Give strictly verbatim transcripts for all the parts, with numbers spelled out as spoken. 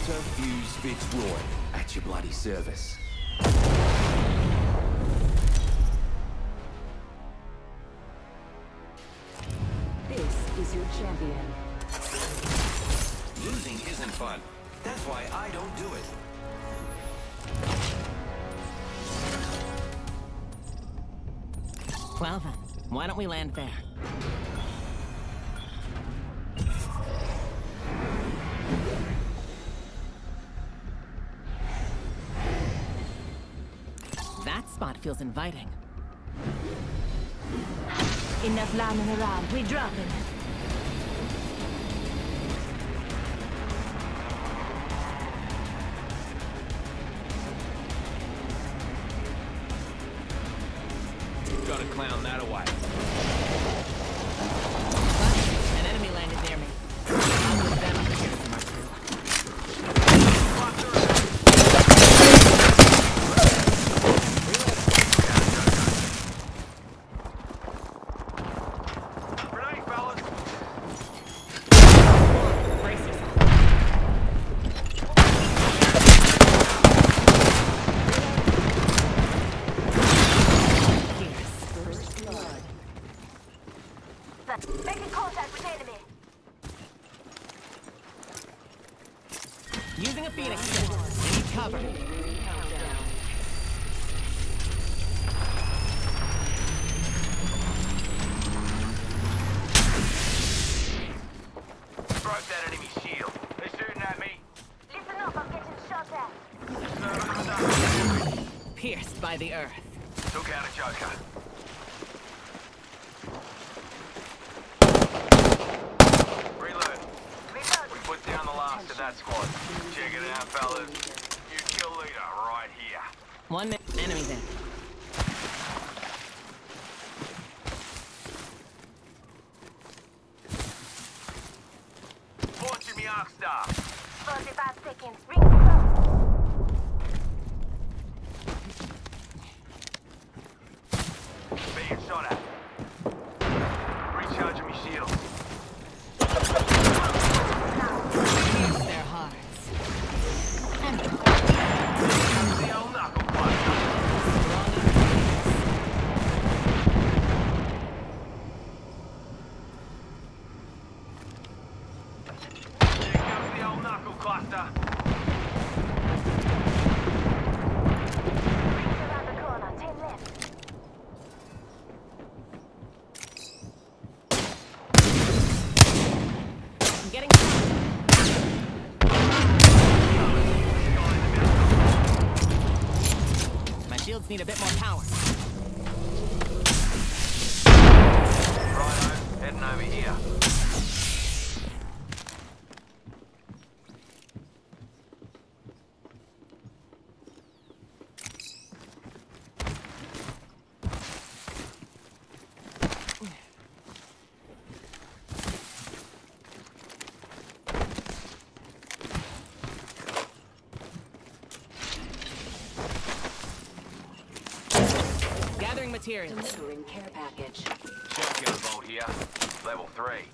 Fuse Fitzroy at your bloody service. This is your champion. Losing isn't fun. That's why I don't do it. Well then, why don't we land there? That spot feels inviting. Enough lambing around, we dropping. Gotta clown that away. An enemy landed near me. I'll move them up here for my crew. Grenade, fellas! Brace yourself. Making contact with enemy. Using a Phoenix kit. I need cover. Broke that enemy shield. They're shooting at me. Listen up, I'm getting shot at. Pierced by the earth. Took out a Joker. Reload. Reload. We put down the last of that squad. Check it out, fellas. You kill leader right here. One minute. Enemy there. Launching me arc star. forty-five seconds. Rings close. Being shot at. Recharging me shield. Pierce their hearts. And The old knuckle cluster. There goes the old knuckle cluster. Rings around the corner. Ten left. I'm getting my shields need a bit more power. Righto, heading over here. Gathering materials. Delivering care package. Shotgun bolt here. Level three.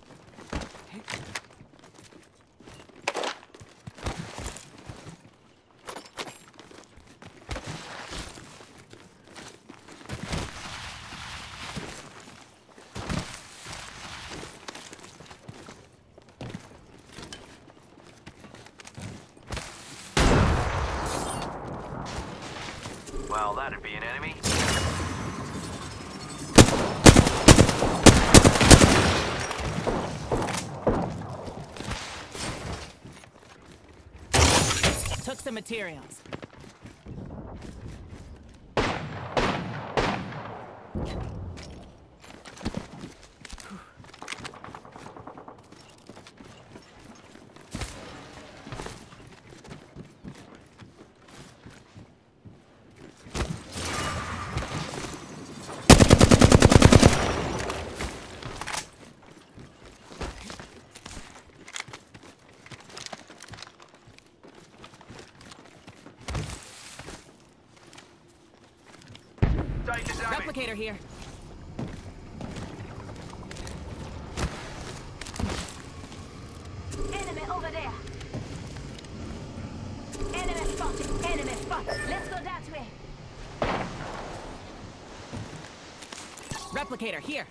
Well, that'd be an enemy. Took some materials. Take the damage. Replicator here. Enemy over there. spotted. Enemy spotted. Let's go that way. Replicator, here.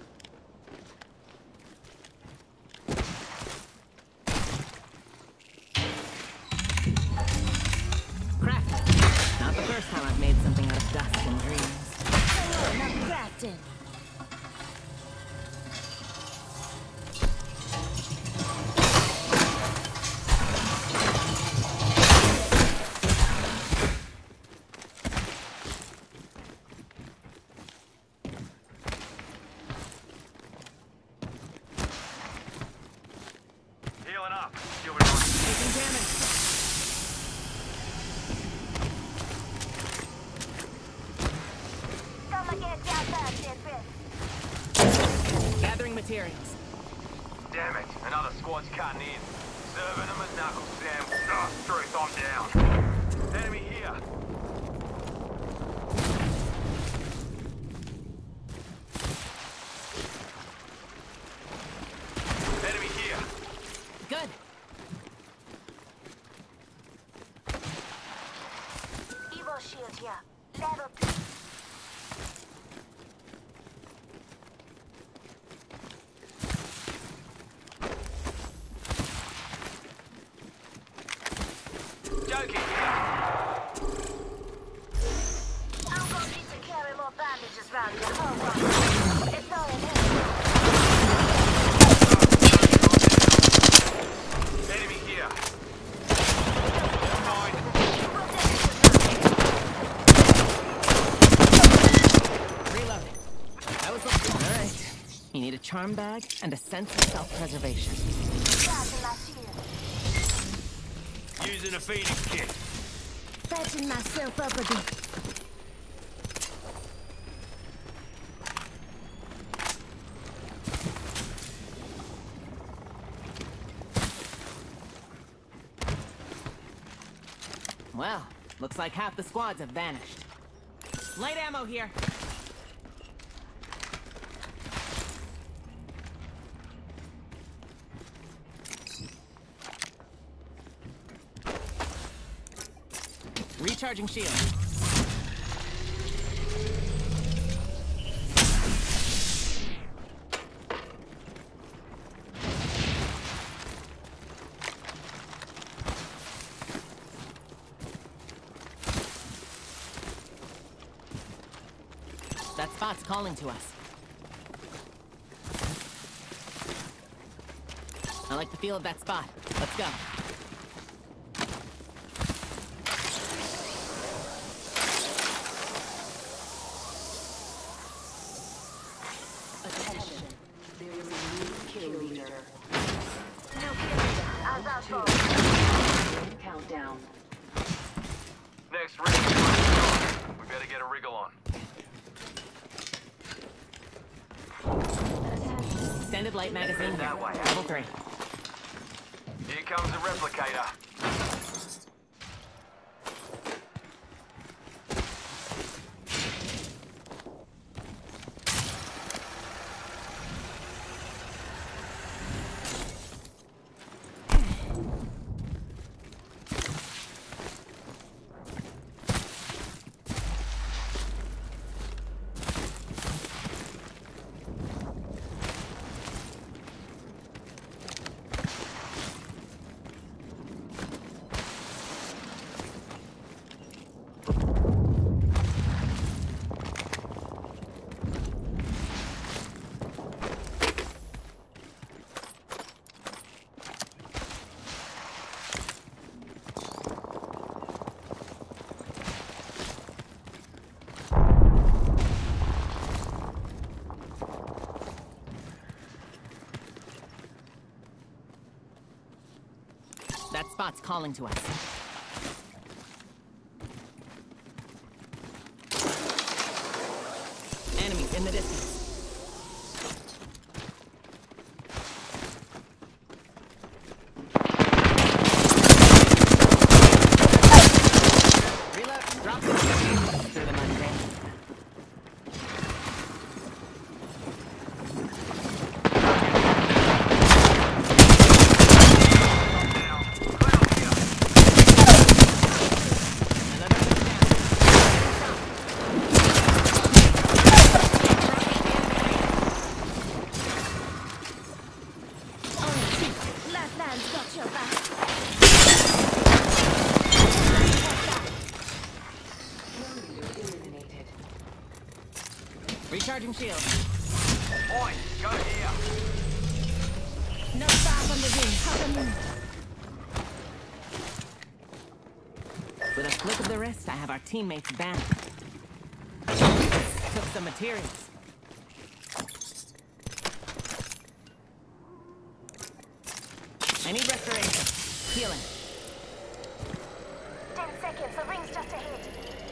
Craft. Not the first time I've made something out of dust and dreams. Hello, not crafting. Healing up. You'll be right. Taking damage. Come again, down there, Deadfist. Gathering materials. Damn it. Another squad's cutting in. Serving them as knuckle sandwich. Oh, truth, I'm down. Enemy here. Enemy here. Good. Evo shield here. Level two. Joking. I'm gonna need to carry more bandages round here. Hold on. It's all in here. Enemy here. Fine. Reloading. That was looking all right. You need a charm bag and a sense of self-preservation. Charging my shield. Using a Phoenix kit. Patching myself up again. Well, looks like half the squads have vanished. Light ammo here. Recharging shield. That spot's calling to us. I like the feel of that spot. Let's go. Attention, there is a new kill leader. New kill. As I Two. thought. Countdown. Next rig. We better get a wriggle on. Extended light magazine That here. way. Level three. Here comes the replicator. That spot's calling to us. Enemies in the distance. Reload. Drop the through the mud drain. Down. Clear here. Bloodhound's got your back. Kill leader eliminated. Recharging shield. Oi, go here. No far from the ring. Cover me. With a flick of the wrist, I have our teammates back. Took some materials. I need restoration. Healing. Ten seconds. The ring's just ahead.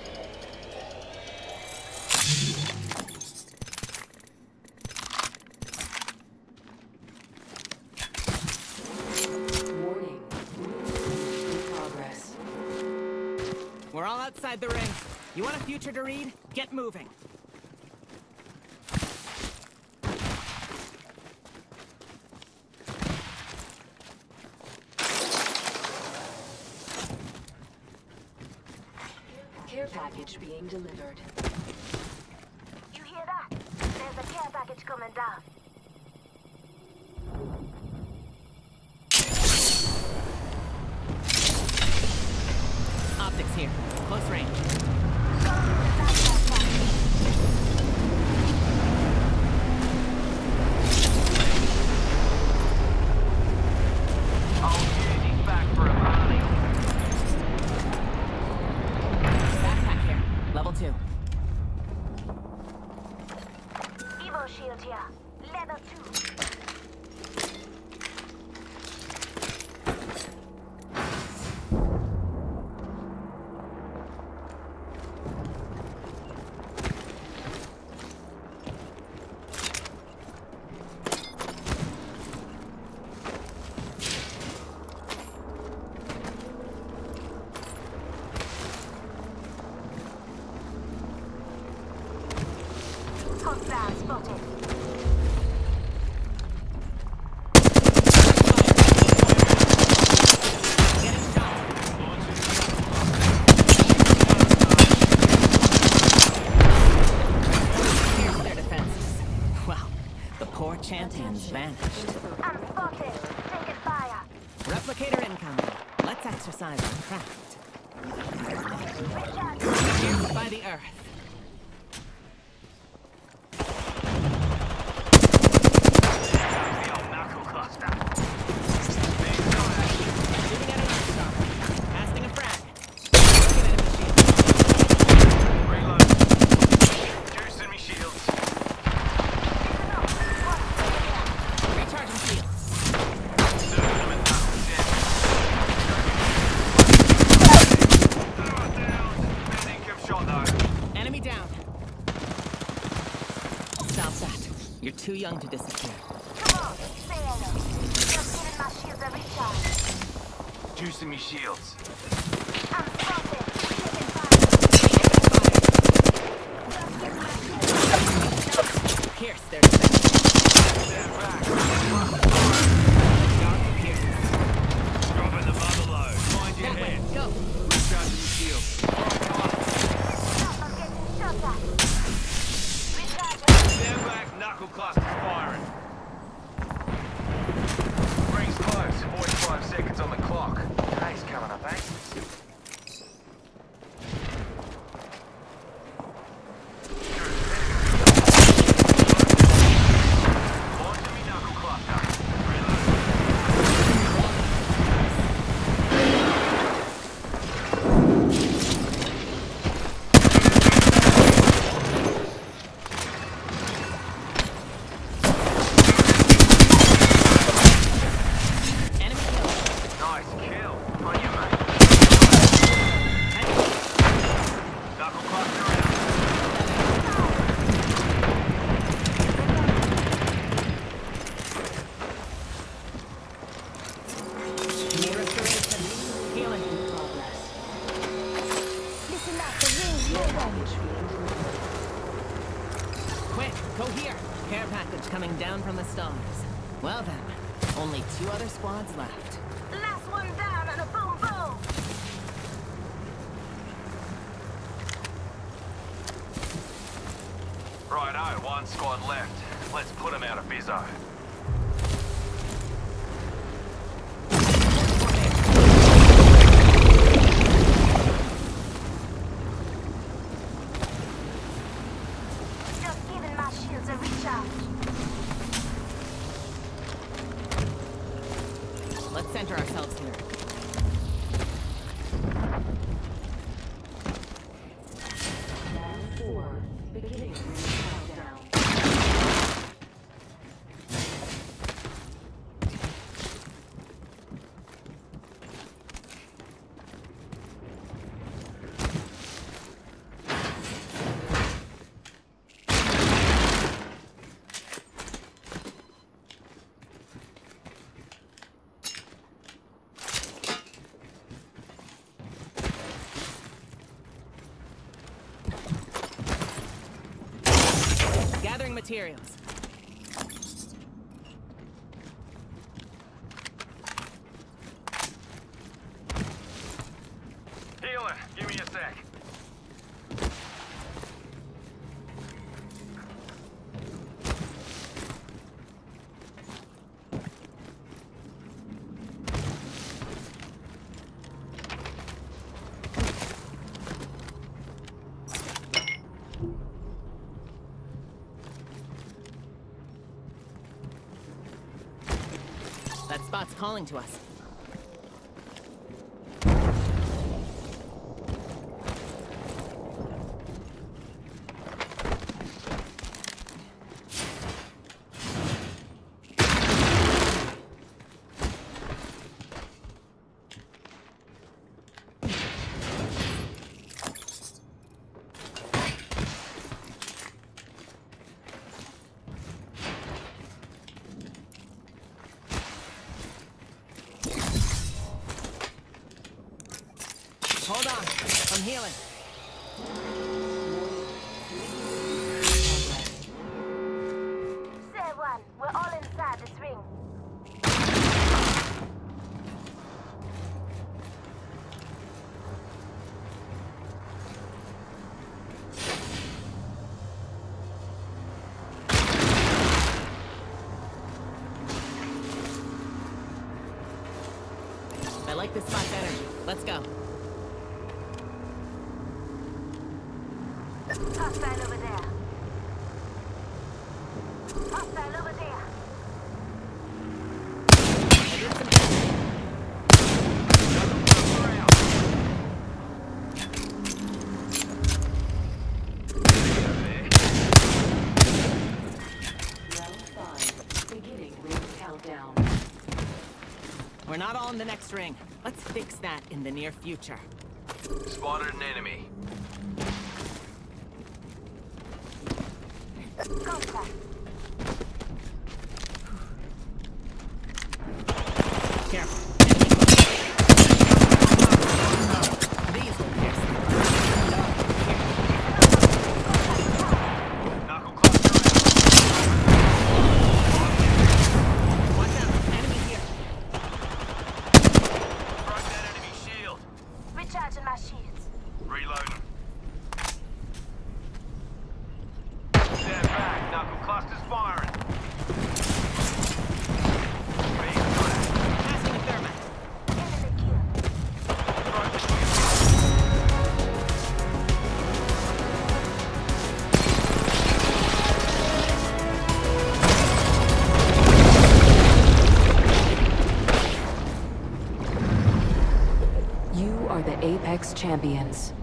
Warning. In progress. We're all outside the ring. You want a future to read? Get moving. Care package being delivered. You hear that? There's a care package coming down. Optics here. Close range. Go to the back of that I'll use his back for a party. Backpack here. Level two. Evo shield here. Level two. Hostile spotted. Getting shot. Here's their defenses. Wow. The poor champions vanished. I'm spotted. Taking fire. Replicator incoming. Let's exercise our craft. Recharge. Pierced by the earth. The old knuckle cluster. Big shot. Shooting at an arc star. Casting a frag. Broken enemy shield. Reload. Juicing me shields. Recharging shield. Serving them in knuckle down. Down. Bad income shot though. Enemy down. Stop that. You're too young to disappear. Come on. Say hello. Just giving my shields a recharge. Juicing me shields. I'm spotted. Taking fire. Just giving my shields. Pierce their defense. Stand back. Dark pierces. Dropping the bubble load. Mind your That way. head. Go. Recharging the shield. Stop. I'm getting shot at. Recharge. Stand back. Knuckle cluster's firing. Ring's close. forty-five seconds on the clock. Day's coming up, eh? Launching me knuckle cluster. Enemy killed. Nice kill. On you, mate. Knuckle cluster out. Need restoration. Healing. In progress. Listen up. The ring's moving. Package being delivered. Quick, go here. Care package coming down from the stars. Well then, only two other squads left. Last one down and a boom boom. Righto, one squad left. Let's put them out of bizzo. Let's center ourselves here. Round four. Beginning countdown. Gathering materials. Healer, give me a sec. That spot's calling to us. Hold on, I'm healing. Seer one, we're all inside this ring. I like this spot's energy. Let's go. Hostile over there. Hostile over there. I did some damage. Round five. Beginning ring countdown. We're not all in the next ring. Let's fix that in the near future. Spotted an enemy. Contact. Careful. These will pierce. Knuckle cluster. Watch out. Enemy here. Broke that enemy shield. Recharging my shields. Reloading. Stand back. Knuckle cluster's firing. Being flat. Passing a thermite. Enemy kill. Throw the shield. You are the Apex Champions.